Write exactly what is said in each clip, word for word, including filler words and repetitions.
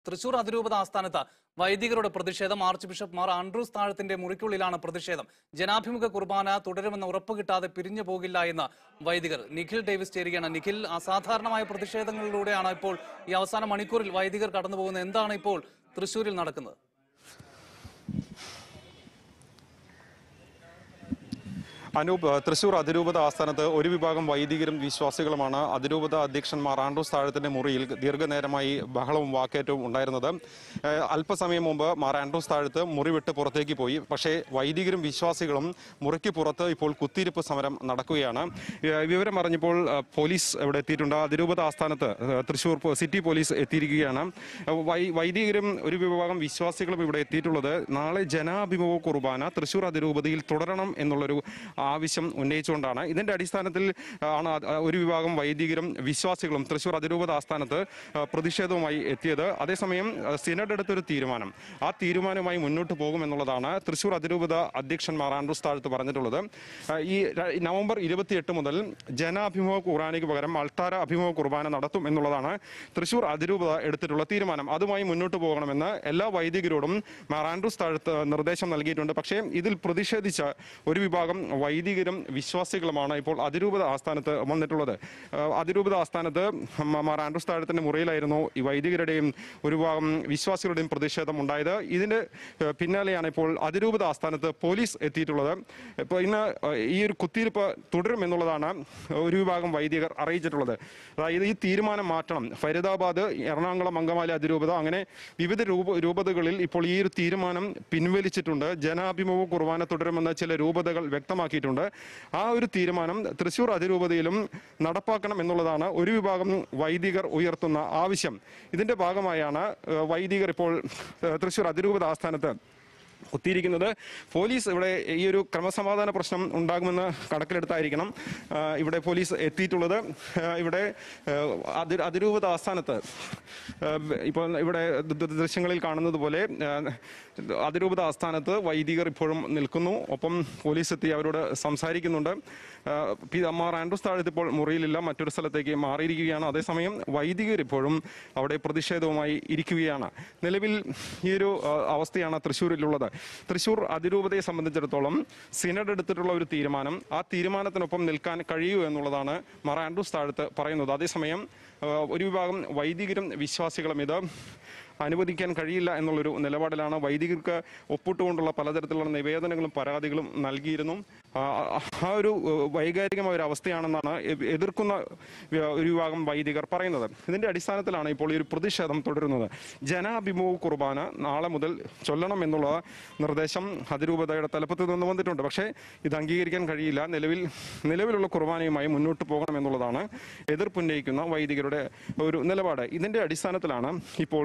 തൃശൂർ അതിരൂപത ആസ്ഥാനത്ത് വൈദികരുടെ പ്രതിഷേധം. ആർച്ച് ബിഷപ്പ് മാർ ആൻഡ്രൂസ് താഴത്തിന്റെ മുറിക്കുള്ളിലാണ് പ്രതിഷേധം. ജനാഭിമുഖ കുർബാന തുടരുമെന്ന് ഉറപ്പ് കിട്ടാതെ പിരിഞ്ഞു പോകില്ല എന്ന് വൈദികർ. നിഖിൽ ഡേവിസ് ചേരുകയാണ്. നിഖിൽ, അസാധാരണമായ പ്രതിഷേധങ്ങളിലൂടെയാണ് ഇപ്പോൾ ഈ അവസാന മണിക്കൂറിൽ വൈദികർ കടന്നു പോകുന്നത്. എന്താണ് ഇപ്പോൾ തൃശൂരിൽ നടക്കുന്നത്? അനൂപ്, തൃശൂർ അതിരൂപത ആസ്ഥാനത്ത് ഒരു വിഭാഗം വൈദികരും വിശ്വാസികളുമാണ് അതിരൂപത അധ്യക്ഷൻ മാർ ആൻഡ്രൂസ് താഴത്തിന്റെ മുറിയിൽ ദീർഘനേരമായി ബഹളവും വാക്കേറ്റവും ഉണ്ടായിരുന്നത്. അല്പസമയം മുമ്പ് മാർ ആൻഡ്രൂസ് താഴത്ത് മുറി വിട്ട് പുറത്തേക്ക് പോയി. പക്ഷേ വൈദികരും വിശ്വാസികളും മുറിക്ക് പുറത്ത് ഇപ്പോൾ കുത്തിയിരിപ്പ് സമരം നടക്കുകയാണ്. വിവരം അറിഞ്ഞപ്പോൾ പോലീസ് ഇവിടെ എത്തിയിട്ടുണ്ട്. അതിരൂപത ആസ്ഥാനത്ത് തൃശൂർ സിറ്റി പോലീസ് എത്തിയിരിക്കുകയാണ്. വൈദികരും ഒരു വിഭാഗം വിശ്വാസികളും ഇവിടെ എത്തിയിട്ടുള്ളത് നാളെ ജനാഭിമുഖ കുർബാന തൃശൂർ അതിരൂപതയിൽ തുടരണം എന്നുള്ളൊരു ആവശ്യം ഉന്നയിച്ചുകൊണ്ടാണ്. ഇതിന്റെ അടിസ്ഥാനത്തിൽ ആണ് ഒരു വിഭാഗം വൈദികരും വിശ്വാസികളും തൃശൂർ അതിരൂപത ആസ്ഥാനത്ത് പ്രതിഷേധവുമായി എത്തിയത്. അതേസമയം സിനഡ് എടുത്തൊരു തീരുമാനം, ആ തീരുമാനവുമായി മുന്നോട്ട് പോകുമെന്നുള്ളതാണ് തൃശൂർ അതിരൂപത അധ്യക്ഷൻ മാർ ആൻഡ്രൂസ് താഴത്ത് പറഞ്ഞിട്ടുള്ളത്. ഈ നവംബർ ഇരുപത്തിയെട്ട് മുതൽ ജനാഭിമുഖ കുർബാനയ്ക്ക് പകരം അൾത്താര അഭിമുഖ കുർബാന നടത്തും എന്നുള്ളതാണ് തൃശൂർ അതിരൂപത എടുത്തിട്ടുള്ള തീരുമാനം. അതുമായി മുന്നോട്ട് പോകണമെന്ന് എല്ലാ വൈദികരോടും മാർ ആൻഡ്രൂസ് താഴത്ത് നിർദ്ദേശം നൽകിയിട്ടുണ്ട്. പക്ഷേ ഇതിൽ പ്രതിഷേധിച്ച ഒരു വിഭാഗം വൈദികരും വിശ്വാസികളുമാണ് ഇപ്പോൾ അതിരൂപത ആസ്ഥാനത്ത് വന്നിട്ടുള്ളത്. അതിരൂപത ആസ്ഥാനത്ത് മാർ ആൻഡ്രൂസ് താഴത്തിന്റെ മുറിയിലായിരുന്നു ഈ വൈദികരുടെയും ഒരു ഭാഗം വിശ്വാസികളുടെയും പ്രതിഷേധം ഉണ്ടായത്. ഇതിന്റെ പിന്നാലെയാണ് ഇപ്പോൾ അതിരൂപത ആസ്ഥാനത്ത് പോലീസ് എത്തിയിട്ടുള്ളത്. ഇപ്പോൾ ഇന്ന് ഈ ഒരു കുത്തിയിരിപ്പ് തുടരുമെന്നുള്ളതാണ് ഒരു വിഭാഗം വൈദികർ അറിയിച്ചിട്ടുള്ളത്. അതായത് ഈ തീരുമാനം മാറ്റണം. ഫരീദാബാദ്, എറണാകുളം, അങ്കമാലി അതിരൂപത അങ്ങനെ വിവിധ രൂപ രൂപതകളിൽ ഇപ്പോൾ ഈ ഒരു തീരുമാനം പിൻവലിച്ചിട്ടുണ്ട്. ജനാഭിമുഖ കുർബാന തുടരുമെന്ന് ചില രൂപതകൾ വ്യക്തമാക്കിയിട്ടുണ്ട്. ആ ഒരു തീരുമാനം തൃശൂർ അതിരൂപതയിലും നടപ്പാക്കണം എന്നുള്ളതാണ് ഒരു വിഭാഗം വൈദികർ ഉയർത്തുന്ന ആവശ്യം. ഇതിന്റെ ഭാഗമായാണ് വൈദികർ ഇപ്പോൾ തൃശൂർ അതിരൂപത ആസ്ഥാനത്ത് ഒത്തിയിരിക്കുന്നത്. പോലീസ് ഇവിടെ ഈ ഒരു ക്രമസമാധാന പ്രശ്നം ഉണ്ടാകുമെന്ന് കണക്കിലെടുത്തായിരിക്കണം ഇവിടെ പോലീസ് എത്തിയിട്ടുള്ളത്. ഇവിടെ അതി അതിരൂപത ആസ്ഥാനത്ത് ഇപ്പോൾ ഇവിടെ ദൃശ്യങ്ങളിൽ കാണുന്നത് പോലെ അതിരൂപത ആസ്ഥാനത്ത് വൈദികർ ഇപ്പോഴും നിൽക്കുന്നു. ഒപ്പം പോലീസ് എത്തി അവരോട് സംസാരിക്കുന്നുണ്ട്. മാർ ആൻഡ്രൂസ് താഴത്ത് ഇപ്പോൾ മുറിയിലില്ല, മറ്റൊരു സ്ഥലത്തേക്ക് മാറിയിരിക്കുകയാണ്. അതേസമയം വൈദികർ ഇപ്പോഴും അവിടെ പ്രതിഷേധവുമായി ഇരിക്കുകയാണ്. നിലവിൽ ഈ ഒരു അവസ്ഥയാണ് തൃശ്ശൂരിലുള്ളത്. തൃശൂർ അതിരൂപതയെ സംബന്ധിച്ചിടത്തോളം സിനഡ് എടുത്തിട്ടുള്ള ഒരു തീരുമാനം, ആ തീരുമാനത്തിനൊപ്പം നിൽക്കാൻ കഴിയൂ എന്നുള്ളതാണ് മാർ ആൻഡ്രൂസ് താഴത്ത് പറയുന്നത്. അതേസമയം ഒരു വിഭാഗം വൈദികരും വിശ്വാസികളും ഇത് അനുവദിക്കാൻ കഴിയില്ല എന്നുള്ളൊരു നിലപാടിലാണ്. വൈദികർക്ക് ഒപ്പിട്ടുകൊണ്ടുള്ള പലതരത്തിലുള്ള നിവേദനങ്ങളും പരാതികളും നൽകിയിരുന്നു. ആ ഒരു വൈകാരികമായ ഒരു അവസ്ഥയാണെന്നാണ് എതിർക്കുന്ന ഒരു വിഭാഗം വൈദികർ പറയുന്നത്. ഇതിന്റെ അടിസ്ഥാനത്തിലാണ് ഇപ്പോൾ ഈ ഒരു പ്രതിഷേധം തുടരുന്നത്. ജനാഭിമുഖ കുർബാന നാളെ മുതൽ ചൊല്ലണം എന്നുള്ള നിർദ്ദേശം അതിരൂപതയുടെ തലപ്പത്ത് നിന്ന് വന്നിട്ടുണ്ട്. പക്ഷേ ഇത് അംഗീകരിക്കാൻ കഴിയില്ല. നിലവിൽ നിലവിലുള്ള കുർബാനയുമായി മുന്നോട്ട് പോകണം എന്നുള്ളതാണ് എതിർപ്പുന്നയിക്കുന്ന വൈദികരുടെ ഒരു നിലപാട്. ഇതിന്റെ അടിസ്ഥാനത്തിലാണ് ഇപ്പോൾ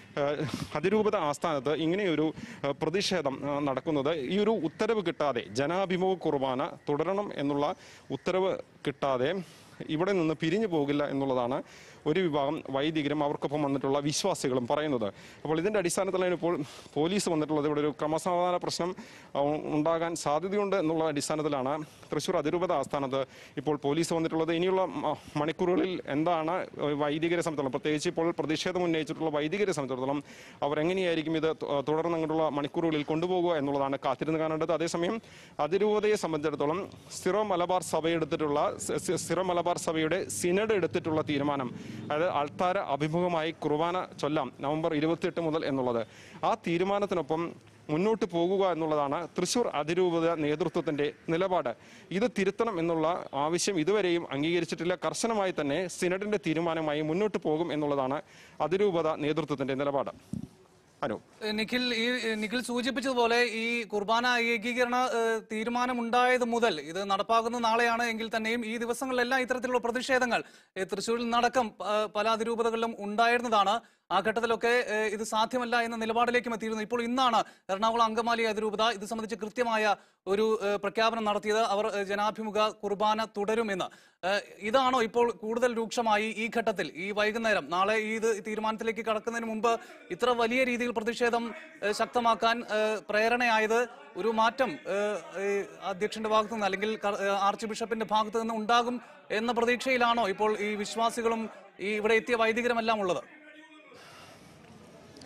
അതിരൂപത ആസ്ഥാനത്ത് ഇങ്ങനെയൊരു പ്രതിഷേധം നടക്കുന്നത്. ഈ ഒരു ഉത്തരവ് കിട്ടാതെ, ജനാഭിമുഖ കുർബാന തുടരണം എന്നുള്ള ഉത്തരവ് കിട്ടാതെ ഇവിടെ നിന്ന് പിരിഞ്ഞു പോകില്ല എന്നുള്ളതാണ് ഒരു വിഭാഗം വൈദികരും അവർക്കൊപ്പം വന്നിട്ടുള്ള വിശ്വാസികളും പറയുന്നത്. അപ്പോൾ ഇതിന്റെ അടിസ്ഥാനത്തിലാണ് ഇപ്പോൾ പോലീസ് വന്നിട്ടുള്ളത്. ഇവിടെ ഒരു ക്രമസമാധാന പ്രശ്നം ഉണ്ടാകാൻ സാധ്യതയുണ്ട് എന്നുള്ള അടിസ്ഥാനത്തിലാണ് തൃശൂർ അതിരൂപത ആസ്ഥാനത്ത് ഇപ്പോൾ പോലീസ് വന്നിട്ടുള്ളത്. ഇനിയുള്ള മണിക്കൂറുകളിൽ എന്താണ് വൈദികരെ സംബന്ധിച്ചിടത്തോളം, പ്രത്യേകിച്ച് ഇപ്പോൾ പ്രതിഷേധം ഉന്നയിച്ചിട്ടുള്ള വൈദികരെ സംബന്ധിച്ചിടത്തോളം അവരെങ്ങനെയായിരിക്കും ഇത് തുടർന്ന് അങ്ങോട്ടുള്ള മണിക്കൂറുകളിൽ കൊണ്ടുപോകുക എന്നുള്ളതാണ് കാത്തിരുന്ന് കാണേണ്ടത്. അതേസമയം അതിരൂപതയെ സംബന്ധിച്ചിടത്തോളം സിറോ മലബാർ സഭ എടുത്തിട്ടുള്ള സിറോ മലബാർ സഭയുടെ സിനഡ് എടുത്തിട്ടുള്ള തീരുമാനം, അതായത് അൾത്താര അഭിമുഖമായി കുർബാന ചൊല്ലാം നവംബർ ഇരുപത്തിയെട്ട് മുതൽ എന്നുള്ളത്, ആ തീരുമാനത്തിനൊപ്പം മുന്നോട്ട് പോകുക എന്നുള്ളതാണ് തൃശൂർ അതിരൂപത നേതൃത്വത്തിന്റെ നിലപാട്. ഇത് തിരുത്തണം എന്നുള്ള ആവശ്യം ഇതുവരെയും അംഗീകരിച്ചിട്ടില്ല. കർശനമായി തന്നെ സിനഡിന്റെ തീരുമാനമായി മുന്നോട്ട് പോകും എന്നുള്ളതാണ് അതിരൂപത നേതൃത്വത്തിന്റെ നിലപാട്. നിഖിൽ, ഈ നിഖിൽ സൂചിപ്പിച്ചതുപോലെ ഈ കുർബാന ഏകീകരണ തീരുമാനമുണ്ടായത് മുതൽ ഇത് നടപ്പാകുന്ന നാളെയാണ് എങ്കിൽ തന്നെയും ഈ ദിവസങ്ങളിലെല്ലാം ഇത്തരത്തിലുള്ള പ്രതിഷേധങ്ങൾ തൃശ്ശൂരിൽ നടക്കം പല അതിരൂപതകളിലും ഉണ്ടായിരുന്നതാണ്. ആ ഘട്ടത്തിലൊക്കെ ഇത് സാധ്യമല്ല എന്ന നിലപാടിലേക്കും എത്തിയിരുന്നു. ഇപ്പോൾ ഇന്നാണ് എറണാകുളം അങ്കമാലി അതിരൂപത ഇത് സംബന്ധിച്ച് കൃത്യമായ ഒരു പ്രഖ്യാപനം നടത്തിയത്. അവർ ജനാഭിമുഖ കുർബാന തുടരുമെന്ന്. ഇതാണോ ഇപ്പോൾ കൂടുതൽ രൂക്ഷമായി ഈ ഘട്ടത്തിൽ, ഈ വൈകുന്നേരം നാളെ ഈ തീരുമാനത്തിലേക്ക് കടക്കുന്നതിന് മുമ്പ് ഇത്ര വലിയ രീതിയിൽ പ്രതിഷേധം ശക്തമാക്കാൻ പ്രേരണയായത്? ഒരു മാറ്റം അധ്യക്ഷന്റെ ഭാഗത്തു നിന്ന് അല്ലെങ്കിൽ ആർച്ച് ബിഷപ്പിന്റെ ഭാഗത്തു നിന്ന് ഉണ്ടാകും എന്ന പ്രതീക്ഷയിലാണോ ഇപ്പോൾ ഈ വിശ്വാസികളും ഈ ഇവിടെ എത്തിയ വൈദികരുമെല്ലാം ഉള്ളത്?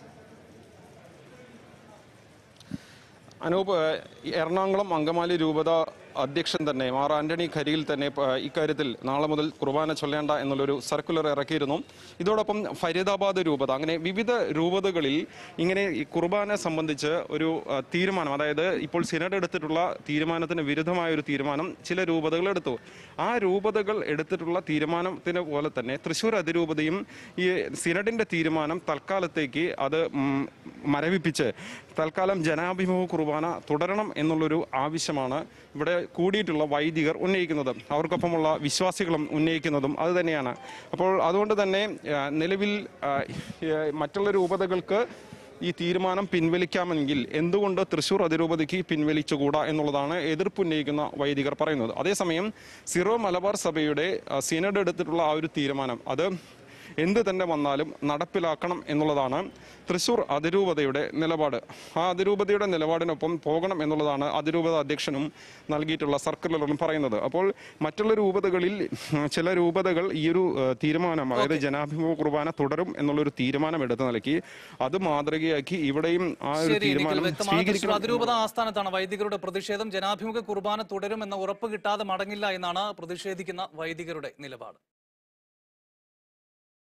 അനൂപ്, എറണാകുളം അങ്കമാലി രൂപത അധ്യക്ഷൻ തന്നെ മാർ ആന്റണി കരിയിൽ തന്നെ ഇക്കാര്യത്തിൽ നാളെ മുതൽ കുർബാന ചൊല്ലേണ്ട എന്നുള്ളൊരു സർക്കുലർ ഇറക്കിയിരുന്നു. ഇതോടൊപ്പം ഫരീദാബാദ് രൂപത, അങ്ങനെ വിവിധ രൂപതകളിൽ ഇങ്ങനെ ഈ കുർബാന സംബന്ധിച്ച് ഒരു തീരുമാനം, അതായത് ഇപ്പോൾ സിനഡ് എടുത്തിട്ടുള്ള തീരുമാനത്തിന് വിരുദ്ധമായ ഒരു തീരുമാനം ചില രൂപതകൾ എടുത്തു. ആ രൂപതകൾ എടുത്തിട്ടുള്ള തീരുമാനത്തിന് പോലെ തന്നെ തൃശ്ശൂർ അതിരൂപതയും ഈ സിനഡിന്റെ തീരുമാനം തൽക്കാലത്തേക്ക് അത് മരവിപ്പിച്ച് തൽക്കാലം ജനാഭിമുഖ കുർബാന തുടരണം എന്നുള്ളൊരു ആവശ്യമാണ് ഇവിടെ കൂടിയിട്ടുള്ള വൈദികർ ഉന്നയിക്കുന്നത്. അവർക്കൊപ്പമുള്ള വിശ്വാസികളും ഉന്നയിക്കുന്നതും അത് തന്നെയാണ്. അപ്പോൾ അതുകൊണ്ട് തന്നെ നിലവിൽ മറ്റുള്ള രൂപതകൾക്ക് ഈ തീരുമാനം പിൻവലിക്കാമെങ്കിൽ എന്തുകൊണ്ട് തൃശ്ശൂർ അതിരൂപതയ്ക്ക് പിൻവലിച്ചുകൂടാ എന്നുള്ളതാണ് എതിർപ്പുന്നയിക്കുന്ന വൈദികർ പറയുന്നത്. അതേസമയം സിറോ മലബാർ സഭയുടെ സിനഡ് എടുത്തിട്ടുള്ള ആ ഒരു തീരുമാനം അത് എന്ത് തന്നെ വന്നാലും നടപ്പിലാക്കണം എന്നുള്ളതാണ് തൃശ്ശൂർ അതിരൂപതയുടെ നിലപാട്. ആ അതിരൂപതയുടെ നിലപാടിനൊപ്പം പോകണം എന്നുള്ളതാണ് അതിരൂപത അധ്യക്ഷനും നൽകിയിട്ടുള്ള സർക്കുലറിലും പറയുന്നത്. അപ്പോൾ മറ്റുള്ള രൂപതകളിൽ ചില രൂപതകൾ ഈ ഒരു തീരുമാനം, അതായത് ജനാഭിമുഖ കുർബാന തുടരും എന്നുള്ളൊരു തീരുമാനം എടുത്ത നിലയ്ക്ക് അത് മാതൃകയാക്കി ഇവിടെയും ആ ഒരു തീരുമാനം സ്വീകരിക്കണം. അതിരൂപത ആസ്ഥാനത്താണ് വൈദികരുടെ പ്രതിഷേധം. ജനാഭിമുഖ കുർബാന തുടരും എന്ന ഉറപ്പ് കിട്ടാതെ മടങ്ങില്ല എന്നാണ് പ്രതിഷേധിക്കുന്ന വൈദികരുടെ നിലപാട്.